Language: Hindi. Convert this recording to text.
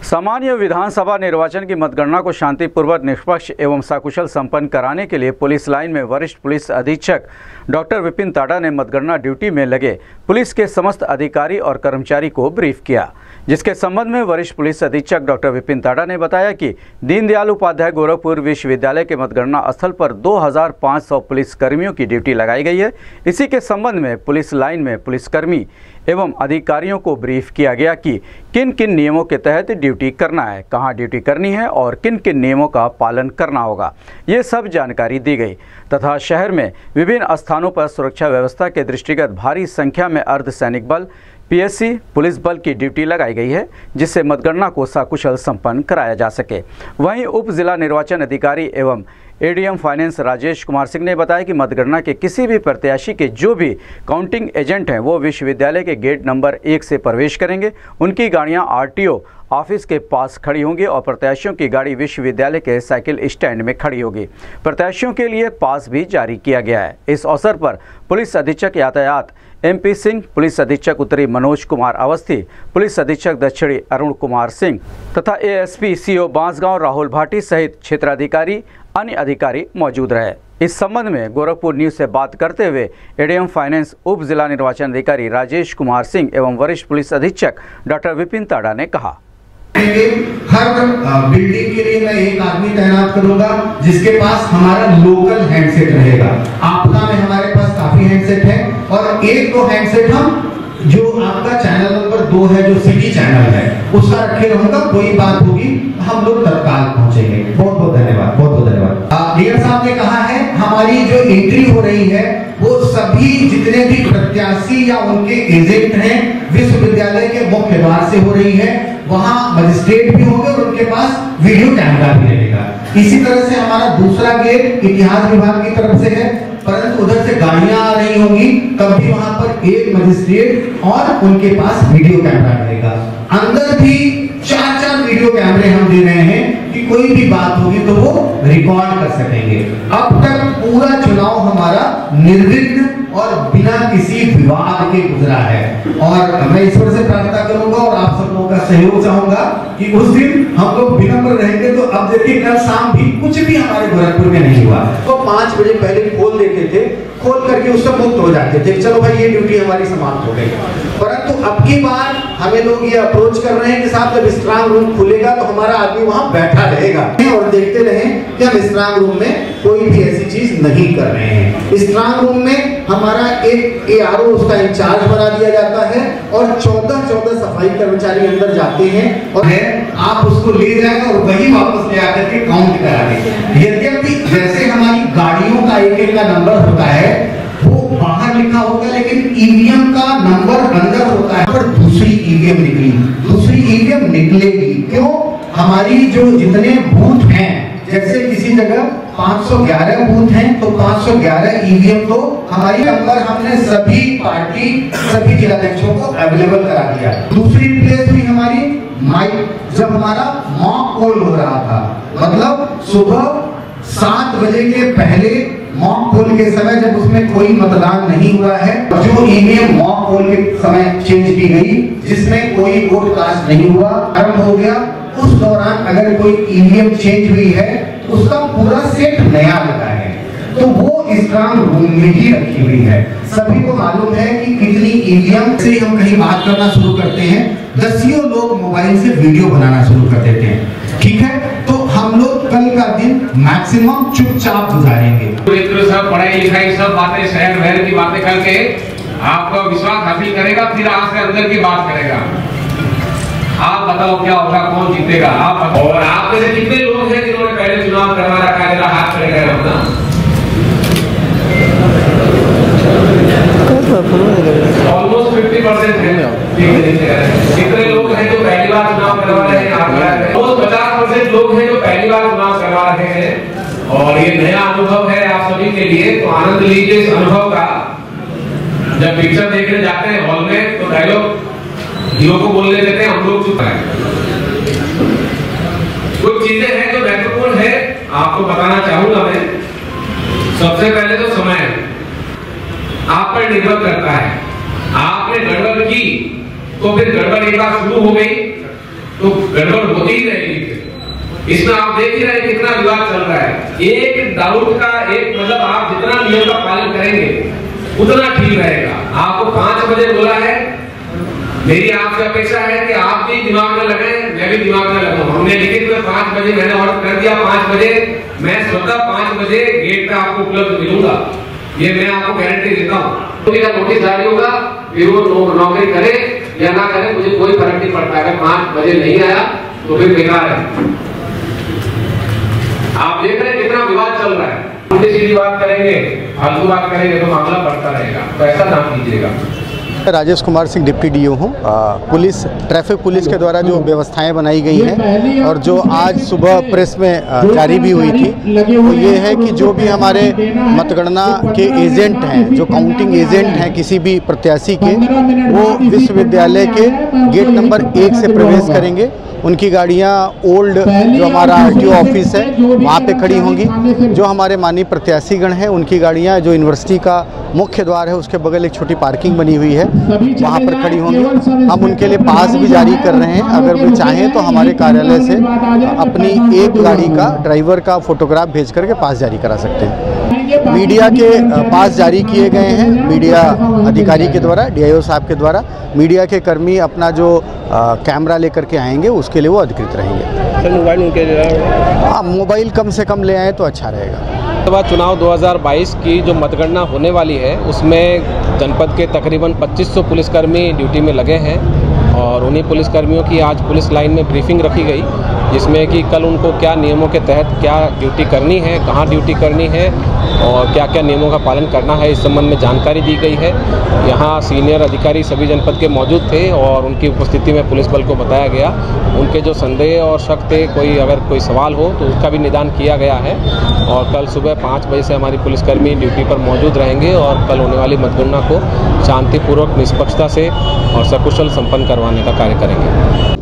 सामान्य विधानसभा निर्वाचन की मतगणना को शांतिपूर्वक, निष्पक्ष एवं सकुशल संपन्न कराने के लिए पुलिस लाइन में वरिष्ठ पुलिस अधीक्षक डॉक्टर विपिन ताड़ा ने मतगणना ड्यूटी में लगे पुलिस के समस्त अधिकारी और कर्मचारी को ब्रीफ किया। जिसके संबंध में वरिष्ठ पुलिस अधीक्षक डॉक्टर विपिन ताड़ा ने बताया कि दीनदयाल उपाध्याय गोरखपुर विश्वविद्यालय के मतगणना स्थल पर 2500 पुलिस कर्मियों की ड्यूटी लगाई गई है। इसी के संबंध में पुलिस लाइन में पुलिसकर्मी एवं अधिकारियों को ब्रीफ किया गया कि किन किन नियमों के तहत ड्यूटी करना है, कहां ड्यूटी करनी है और किन किन नियमों का पालन करना होगा। ये सब जानकारी दी गई तथा शहर में विभिन्न स्थानों पर सुरक्षा व्यवस्था के दृष्टिगत भारी संख्या में अर्धसैनिक बल, पीएससी, पुलिस बल की ड्यूटी लगाई गई है, जिससे मतगणना को सकुशल संपन्न कराया जा सके। वहीं उप जिला निर्वाचन अधिकारी एवं एडीएम फाइनेंस राजेश कुमार सिंह ने बताया कि मतगणना के किसी भी प्रत्याशी के जो भी काउंटिंग एजेंट हैं वो विश्वविद्यालय के गेट नंबर 1 से प्रवेश करेंगे। उनकी गाड़ियां आरटीओ ऑफिस के पास खड़ी होंगी और प्रत्याशियों की गाड़ी विश्वविद्यालय के साइकिल स्टैंड में खड़ी होगी। प्रत्याशियों के लिए पास भी जारी किया गया है। इस अवसर पर पुलिस अधीक्षक यातायात MP सिंह, पुलिस अधीक्षक उत्तरी मनोज कुमार अवस्थी, पुलिस अधीक्षक दक्षिणी अरुण कुमार सिंह तथा ASP CO बांसगांव राहुल भाटी सहित क्षेत्राधिकारी अन्य अधिकारी मौजूद रहे। इस संबंध में गोरखपुर न्यूज से बात करते हुए एडीएम फाइनेंस उप जिला निर्वाचन अधिकारी राजेश कुमार सिंह एवं वरिष्ठ पुलिस अधीक्षक डॉक्टर विपिन ताड़ा ने कहा, हर बिल्डिंग के लिए मैं एक आदमी तैनात करूंगा जिसके पास हमारा लोकल हैंडसेट रहेगा। आपदा में हमारे पास काफी हैंडसेट है और एक दो हैंडसेट हम जो आपका चैनल नंबर 2 है, जो सिटी चैनल है, उसका रखे रहूंगा। कोई बात होगी हम लोग तत्काल पहुंचेंगे। बहुत बहुत धन्यवाद, बहुत बहुत धन्यवाद। डीएम साहब ने कहा है हमारी जो एंट्री हो रही है वो सभी जितने भी प्रत्याशी या उनके एजेंट हैं विश्वविद्यालय के मुख्य द्वार से हो रही है। वहां मजिस्ट्रेट भी होंगे और उनके पास वीडियो कैमरा भी रहेगा। इसी तरह से हमारा दूसरा गेट इतिहास विभाग की तरफ से है, परंतु उधर से गाड़ियां आ रही होंगी, तब भी वहां पर एक मजिस्ट्रेट और उनके पास वीडियो कैमरा रहेगा। अंदर भी 4 वीडियो कैमरे हम दे रहे हैं कि कोई भी बात होगी तो वो रिकॉर्ड कर सकेंगे। अब तक पूरा चुनाव हमारा निर्विघ्न और बिना किसी विवाद के गुजरा है और मैं ईश्वर से प्रार्थना करूंगा और आप सब लोगों का सहयोग चाहूंगा कि उस दिन हम लोग विनम्र रहेंगे। तो अब देखिए कल शाम भी कुछ भी हमारे गोरखपुर में नहीं हुआ तो 5 बजे पहले खोल देते थे, खोल करके उससे मुक्त हो जाते थे, चलो भाई ये ड्यूटी हमारी समाप्त हो गई। परंतु अब की बार हमें लोग ये अप्रोच कर रहे हैं कि साहब जब स्ट्रांग रूम खुलेगा तो हमारा आदमी वहां बैठा रहेगा और देखते रहें कि हम स्ट्रांग रूम में कोई भी ऐसी चीज नहीं कर रहे हैं। स्ट्रांग रूम में हमारा एक ARO उसका इंचार्ज बना दिया जाता है और 14 सफाई कर्मचारी अंदर जाते हैं और आप उसको ले जाएगा और वही वापस ले आकर के काउंट कराएंगे। यद्यपि जैसे हमारी गाड़ियों का एक का नंबर होता है वो बाहर लिखा होगा, लेकिन ईवीएम का नंबर अंदर होता है। पर दूसरी ईवीएम निकली, दूसरी ईवीएम निकलेगी। क्यों? हमारी जो जितने बूथ हैं, जैसे किसी जगह 511 बूथ हैं तो 511 ईवीएम तो हमारी नंबर हमने सभी पार्टी सभी जिलाध्यक्षों को अवेलेबल करा दिया। दूसरी प्लेस भी हमारी माइक, जब हमारा मॉक पोल हो रहा था, मतलब सुबह 7 बजे के पहले मॉक पोल के समय जब उसमें कोई मतदान नहीं हुआ है, जो ईवीएम मॉक पोल के समय चेंज की गई जिसमें कोई वोट कास्ट नहीं हुआ, आरंभ हो गया, उस दौरान अगर कोई ईवीएम चेंज हुई है तो उसका पूरा सेट नया लगा है तो वो स्ट्रांग रूम में ही रखी हुई है। सभी को मालूम है कि कितनी ईवीएम से हम कहीं बात करना शुरू करते हैं, दसियों लोग मोबाइल से वीडियो बनाना शुरू कर देते हैं। ठीक है, तो हम लोग कल का दिन मैक्सिमम चुपचाप गुजारेंगे। सब पढ़ाई लिखाई सब बातें शहर भर की बातें करके आपका विश्वास हासिल करेगा, फिर आप से अंदर की बात करेगा। आप बताओ क्या होगा, कौन जीतेगा? आप बताओ। और आप में से कितने लोग हैं जिन्होंने पहले चुनाव करवा रखा है? जरा हाथ खड़े करें अपना। ऑलमोस्ट 50% है। कितने लोग हैं जो पहली बार चुनाव करवा रहे हैं? ऑलमोस्ट 50% लोग हैं जो पहली बार चुनाव करवा रहे हैं और ये नया अनुभव है आप सभी के लिए। तो आनंद लीजिए इस अनुभव का। जब पिक्चर देखने जाते हैं हॉल में तो डायलॉग हीरो को बोलने देते हैं, हम लोग चुप हैं। कुछ चीजें हैं जो महत्वपूर्ण है, आपको बताना चाहूंगा मैं। सबसे पहले तो समय आप पर निर्भर करता है। आपने गड़बड़ की तो फिर गड़बड़ एक बार शुरू हो गई तो गड़बड़ होती इसमें आप देख ही रहे हैं कितना विवाद चल रहा है। एक डाउट का एक मतलब आप जितना नियम का पालन करेंगे उतना ठीक रहेगा। आपको 5 बजे बोला है, मेरी आपसे अपेक्षा है कि आप भी दिमाग में लगाएं, मैं भी दिमाग में लगाऊं। हमने लिखित में 5 बजे मैंने ऑर्डर कर दिया, 5 बजे मैं स्वतः 5 बजे गेट पे आपको उपलब्ध मिलूंगा, ये मैं आपको गारंटी देता हूँ। का नोटिस जारी होगा, फिर वो नौकरी करे या ना करे मुझे कोई फर्क नहीं पड़ता। अगर 5 बजे नहीं आया तो फिर बेकार है। आप देख रहे हैं कितना विवाद चल रहा है। उल्टी सीधी बात करेंगे, फालतू बात करेंगे तो मामला बढ़ता रहेगा, तो ऐसा ना कीजिएगा। राजेश कुमार सिंह डिप्टी डीओ हूँ। पुलिस ट्रैफिक पुलिस के द्वारा जो व्यवस्थाएं बनाई गई हैं और जो आज सुबह प्रेस में जारी भी हुई थी, वो ये है कि जो भी हमारे मतगणना के एजेंट हैं, जो काउंटिंग एजेंट हैं किसी भी प्रत्याशी के, वो विश्वविद्यालय के गेट नंबर 1 से प्रवेश करेंगे। उनकी गाड़ियाँ ओल्ड जो हमारा RTO ऑफिस है वहाँ पे खड़ी होंगी। जो हमारे माननीय प्रत्याशीगण हैं उनकी गाड़ियाँ जो यूनिवर्सिटी का मुख्य द्वार है उसके बगल एक छोटी पार्किंग बनी हुई है वहाँ पर खड़ी होंगी। हम उनके लिए पास भी जारी कर रहे हैं, अगर वे चाहें तो हमारे कार्यालय से अपनी एक गाड़ी का ड्राइवर का फोटोग्राफ भेज करके पास जारी करा सकते हैं। मीडिया के पास जारी किए गए हैं, मीडिया अधिकारी के द्वारा, DIO साहब के द्वारा। मीडिया के कर्मी अपना जो कैमरा लेकर के आएंगे उसके लिए वो अधिकृत रहेंगे। सर मोबाइल उनके हाँ, मोबाइल कम से कम ले आए तो अच्छा रहेगा। लोकसभा चुनाव 2022 की जो मतगणना होने वाली है उसमें जनपद के तकरीबन 2500 पुलिसकर्मी ड्यूटी में लगे हैं और उन्हीं पुलिसकर्मियों की आज पुलिस लाइन में ब्रीफिंग रखी गई, जिसमें कि कल उनको क्या नियमों के तहत क्या ड्यूटी करनी है, कहाँ ड्यूटी करनी है और क्या क्या नियमों का पालन करना है, इस संबंध में जानकारी दी गई है। यहाँ सीनियर अधिकारी सभी जनपद के मौजूद थे और उनकी उपस्थिति में पुलिस बल को बताया गया। उनके जो संदेह और शक थे, अगर कोई सवाल हो तो उसका भी निदान किया गया है और कल सुबह 5 बजे से हमारी पुलिसकर्मी ड्यूटी पर मौजूद रहेंगे और कल होने वाली मतगणना को शांतिपूर्वक, निष्पक्षता से और सकुशल संपन्न करवाने का कार्य करेंगे।